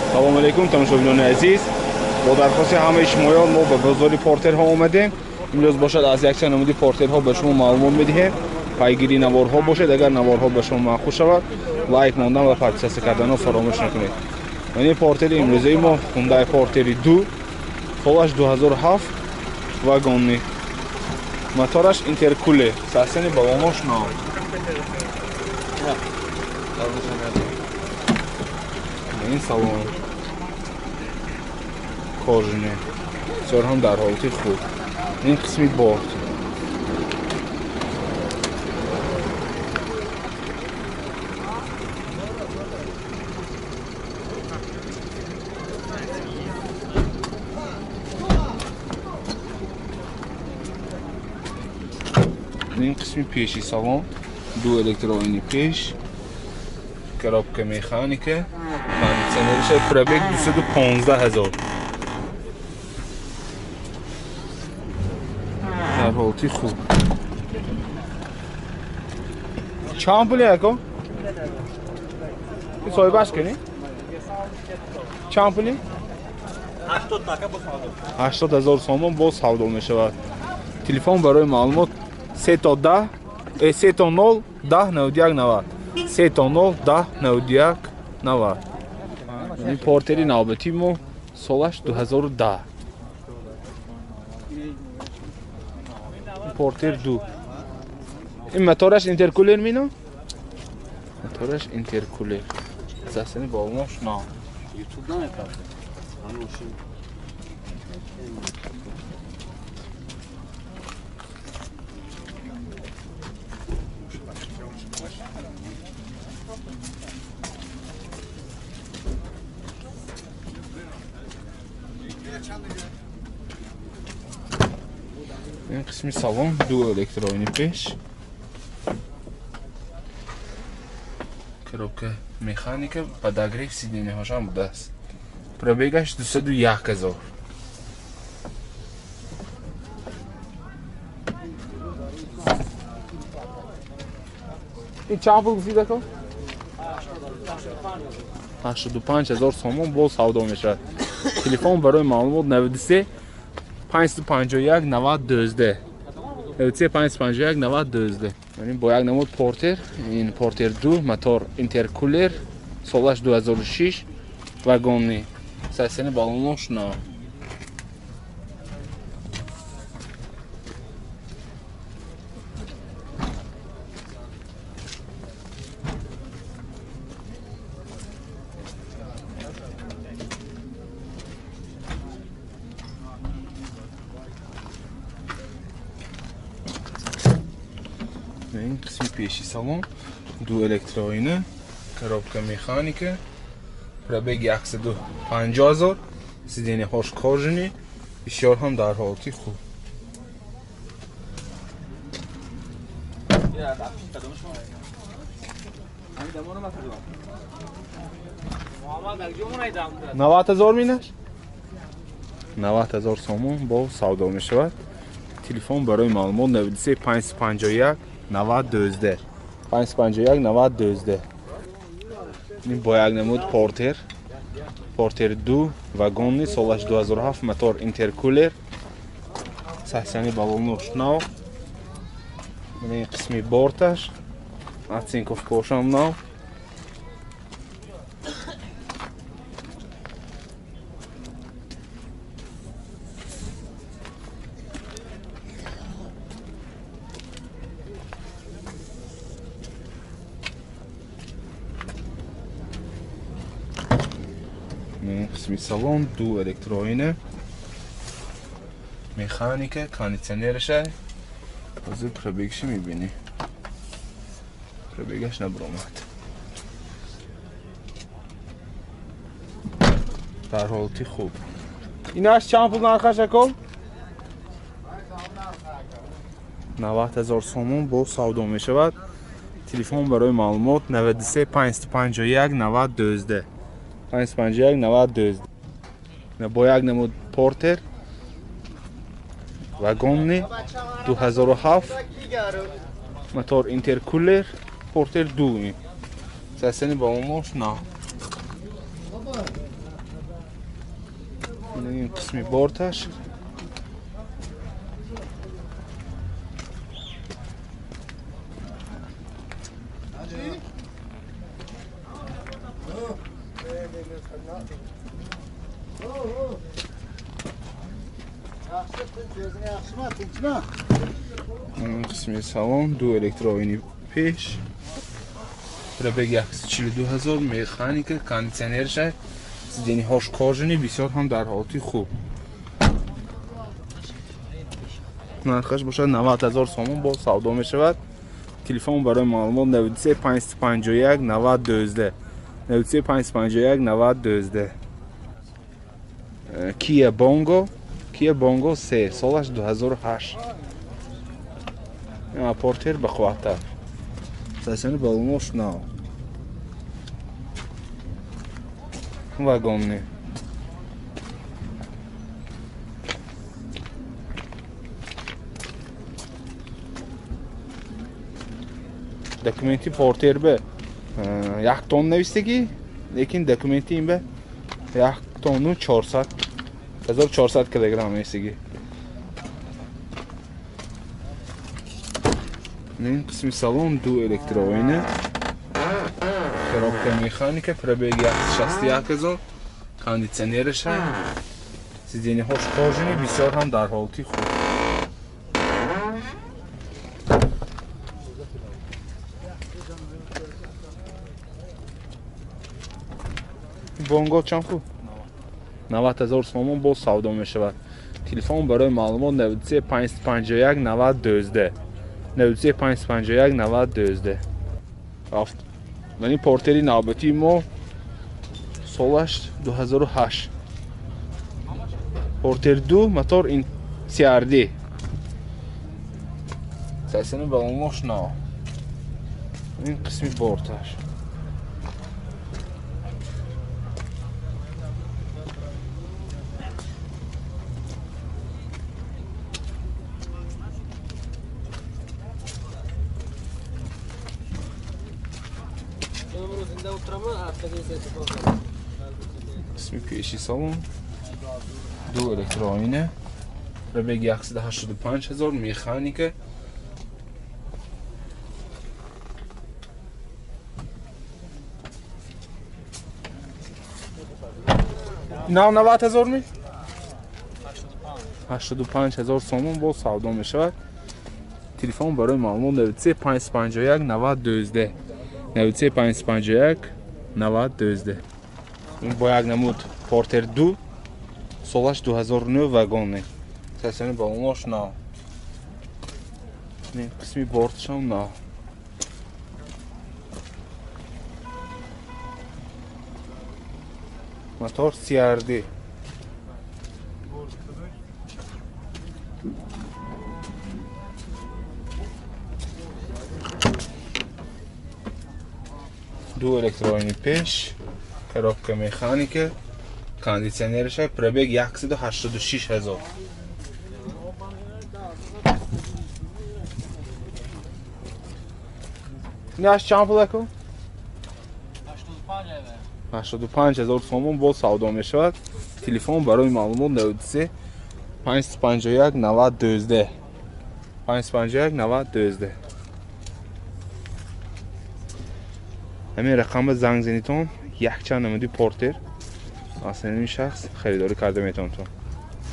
سلام علیکم تماشاگران عزیز. با درخواست همه شمایان ما به بازار پورتر ها اومدیم. امروز باشد از یک چند نمودی پورتر ها به شما معلومات میدهیم. پیگیری نوارها باشد. اگر نوارها به شما معقول شود لایک ماندن و پادکست کردن رو فراموش نکنید. این پورتر امروزی ما هوندای پورتر 2 سالش 2007 واگنی. موتورش اینترکولر. ساسنی بالامش نام. این سالن کارجنه بسیار هم در حالت خوب. این قسمی بارد این قسمی پیشی سالن دو الکترونی پیش کرابک مکانیکه کاندیشنرش پرابیگ 215,000 در حالتی خوب. چند پولی اکو؟ این صاحبش کنی؟ چند پولی؟ 80,000 سوم باز سودا می شود. تلفن برای معلومات 3 تا 10 3 تا 0 10 91 90 3 تا 0 10 91 90. این پورتری نوبتی ما سالش 2010. پورتر 2. این موتورش اینترکولر مینو؟ موتورش اینترکولر. اساساً بالامش نه. یوتیوب نمی‌کنه. این قسمی سالن دو الکترونی پیش کروبکه مکانیکه پداگریف سیدینه هاش هم بوده است. پرابیگش 201,000. این چند پول گفتید که؟ 85,000 سوم باز سودا میشه. تلفن برای معلومات 93 551 90 12 93 551 90 12. یعنی با یک نمود پورتر. این پورتر 2 موتور اینترکولر سالش 2006 واگنی. ساسنی بالامش نه. این قسمی پیشی سالن دو الکترونی کرابک مکانیکه پرابیگ 150,000 سیدینه هاش کارجنی بسیار هم در حالتی خوب. نوات هزار مینش 90,000 سوم با سودا می شود. تلفن برای معلومات 93 551 90 12 551 90 12. این با یک نمود پورتر 2 واگنی سالش 2007 موتور اینترکولر ساسنی بالامش نو. این قسمی بورتش اتسینکوف کوشم نو. این قسمی سالن دو الکترونی مکانیکه کاندیشنرشه. از پرابیگش میبینی پرابیگش نبرامد در حالتی خوب. اینش چند پول نرخش اکل؟ 90,000 سوم با سودا می شود. تلفن برای معلومات 93 551 90 12 551 90 12. با یک نمود پورتر واگنی 2007 موتور اینترکولر پورتر 2. ساسنی بالامش نه. این قسمی بورتش این قسمی salon دو الکترونی پیش پربگ 142,000 مکانیک کاندیشنرش سیدنی هاش کارژنی بسیار هم در حالتی خوب نرخش باشد 90,000 سوم با سودا می شود تلفن برای معلومات 93 551 90 12 93 551 90 12 Kia Bongo 3 سالش 2008 پورتر به قوتر سیستم بالونش نه واگن دکومنتی پورتر به 1 تن نوشتگی لیکن دکومنتی این به 1 تن و 400 1400 کیلوگرم نوشتگی این قسمی salon دو الکترونی коробка механика пробег 161,000 кондиционерش сиденье ҳош кожани бисёр ҳам дар ҳолати хуб бонго чанд хуб 90,000 сомон боз савдо мешавад телефон барои маълумот 93 551 90 12 93 551 90 12 ولی پورتری نوبتی ما سالش 2008 پورتر 2 موتور این CRD سیستم بالونش نه این قسمی بورتش قسمی پیشی salon دو الکترونی پربگ 185,000 مکانیک اینا 90,000 می 85,000 سوم با سودا می شود تلفن برای معلومات 93 551 90 12 93 551 90 12 این با یک نمود پورتر 2 سالش 2009 واگن سیستم بالونش نه این قسمی بورتش هم نه موتور CRD دو الکترونی پیش коробка механика кондиционерش пробег 186,000 ناش چند پول کو 85,000 سوم با سودا می شود تلفن برای معلومات 93 551 90 12 551 90 12 همین رقم زنگ زنیتون یک چند نمودی پورتر اصلا این شخص خریداری کرده میتونتون